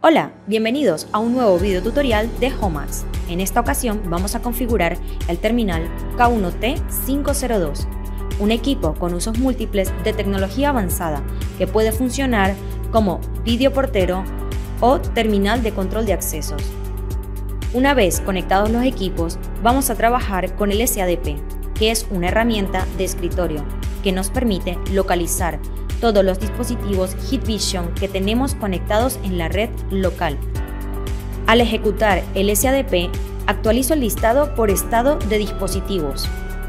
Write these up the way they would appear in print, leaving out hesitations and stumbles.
Hola, bienvenidos a un nuevo video tutorial de HOMAX. En esta ocasión vamos a configurar el terminal K1T502, un equipo con usos múltiples de tecnología avanzada que puede funcionar como videoportero o terminal de control de accesos. Una vez conectados los equipos, vamos a trabajar con el SADP, que es una herramienta de escritorio que nos permite localizar todos los dispositivos Hikvision que tenemos conectados en la red local. Al ejecutar el SADP, actualizo el listado por estado de dispositivos.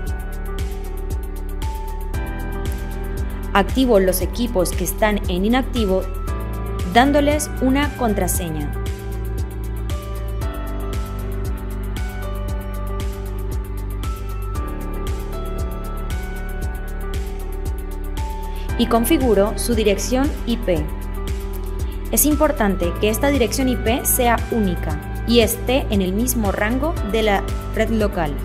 Activo los equipos que están en inactivo dándoles una contraseña. Y configuro su dirección IP. Es importante que esta dirección IP sea única y esté en el mismo rango de la red local.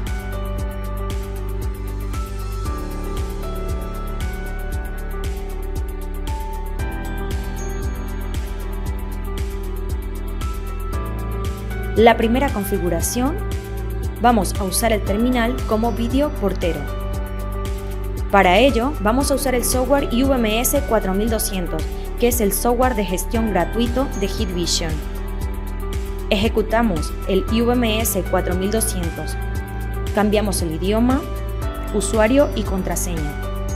La primera configuración, vamos a usar el terminal como videoportero. Para ello, vamos a usar el software UMS 4200, que es el software de gestión gratuito de Hikvision. Ejecutamos el UMS 4200. Cambiamos el idioma, usuario y contraseña.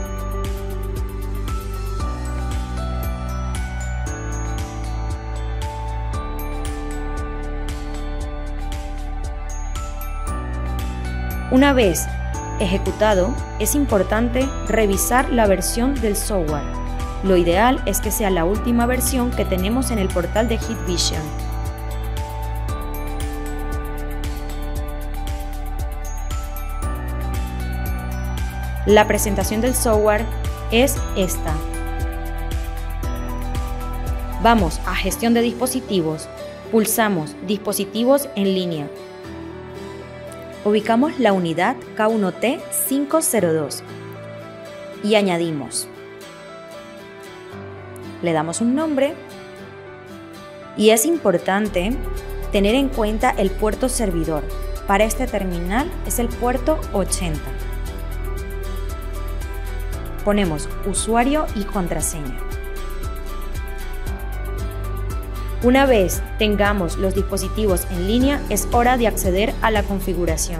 Una vez ejecutado, es importante revisar la versión del software. Lo ideal es que sea la última versión que tenemos en el portal de Hikvision. La presentación del software es esta. Vamos a Gestión de dispositivos, pulsamos Dispositivos en línea. Ubicamos la unidad K1T502 y añadimos. Le damos un nombre y es importante tener en cuenta el puerto servidor. Para este terminal es el puerto 80. Ponemos usuario y contraseña. Una vez tengamos los dispositivos en línea, es hora de acceder a la configuración.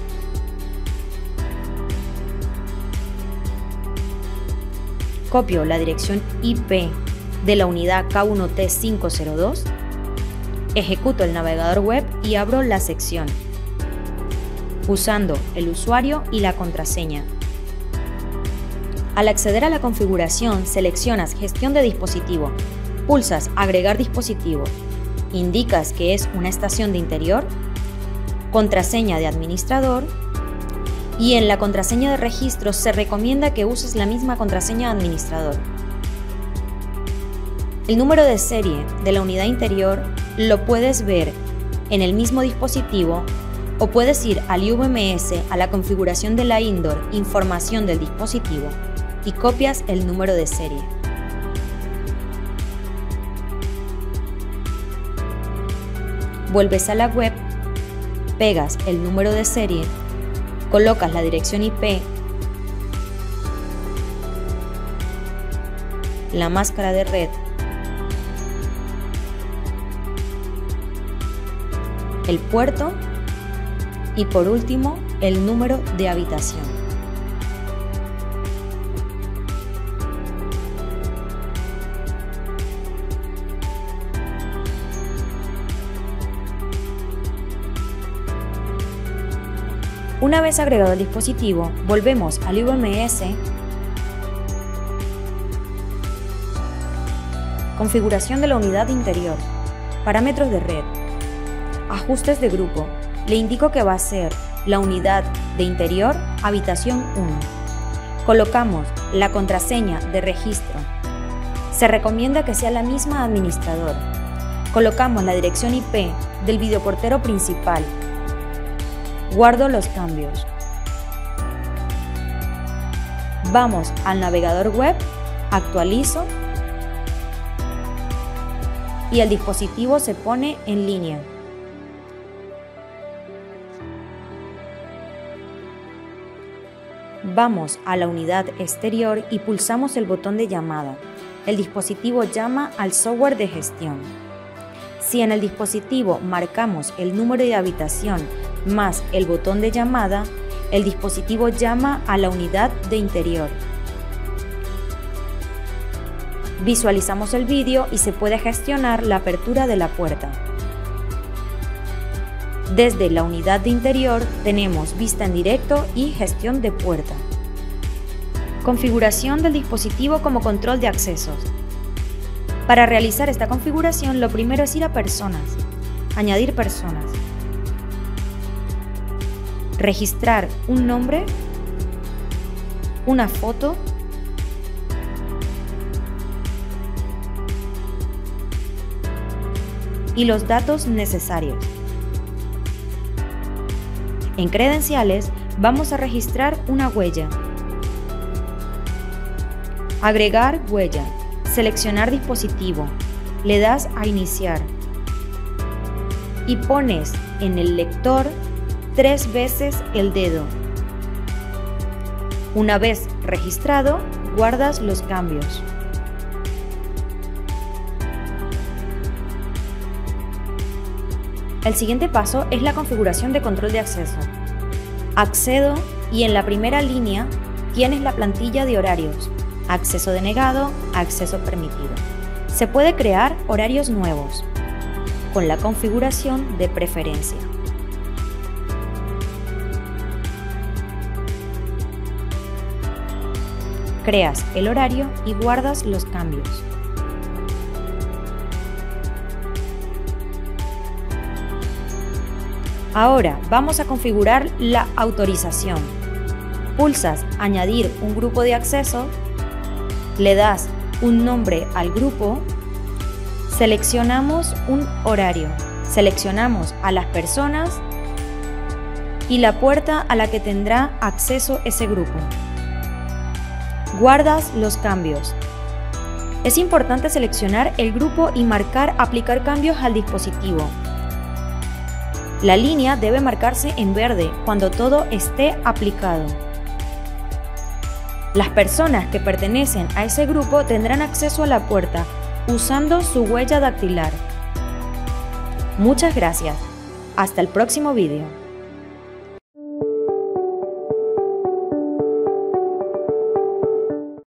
Copio la dirección IP de la unidad K1T502, ejecuto el navegador web y abro la sección, usando el usuario y la contraseña. Al acceder a la configuración, seleccionas Gestión de dispositivo. Pulsas Agregar dispositivo, indicas que es una estación de interior, contraseña de administrador y en la contraseña de registro se recomienda que uses la misma contraseña de administrador. El número de serie de la unidad interior lo puedes ver en el mismo dispositivo o puedes ir al UMS a la configuración de la indoor, información del dispositivo y copias el número de serie. Vuelves a la web, pegas el número de serie, colocas la dirección IP, la máscara de red, el puerto y por último el número de habitación. Una vez agregado el dispositivo, volvemos al UMS, configuración de la unidad interior, parámetros de red, ajustes de grupo. Le indico que va a ser la unidad de interior, habitación 1. Colocamos la contraseña de registro. Se recomienda que sea la misma administrador. Colocamos la dirección IP del videoportero principal. Guardo los cambios. Vamos al navegador web, actualizo y el dispositivo se pone en línea. Vamos a la unidad exterior y pulsamos el botón de llamada. El dispositivo llama al software de gestión. Si en el dispositivo marcamos el número de habitación más el botón de llamada, el dispositivo llama a la unidad de interior. Visualizamos el vídeo y se puede gestionar la apertura de la puerta. Desde la unidad de interior tenemos vista en directo y gestión de puerta. Configuración del dispositivo como control de accesos. Para realizar esta configuración, lo primero es ir a Personas, añadir personas, registrar un nombre, una foto, y los datos necesarios. En credenciales vamos a registrar una huella. Agregar huella. Seleccionar dispositivo. Le das a iniciar. Y pones en el lector 3 veces el dedo. Una vez registrado, guardas los cambios. El siguiente paso es la configuración de control de acceso. Accedo y en la primera línea tienes la plantilla de horarios, acceso denegado, acceso permitido. Se puede crear horarios nuevos con la configuración de preferencia. Creas el horario y guardas los cambios. Ahora vamos a configurar la autorización. Pulsas Añadir un grupo de acceso, le das un nombre al grupo, seleccionamos un horario, seleccionamos a las personas y la puerta a la que tendrá acceso ese grupo. Guardas los cambios. Es importante seleccionar el grupo y marcar Aplicar cambios al dispositivo. La línea debe marcarse en verde cuando todo esté aplicado. Las personas que pertenecen a ese grupo tendrán acceso a la puerta usando su huella dactilar. Muchas gracias. Hasta el próximo vídeo.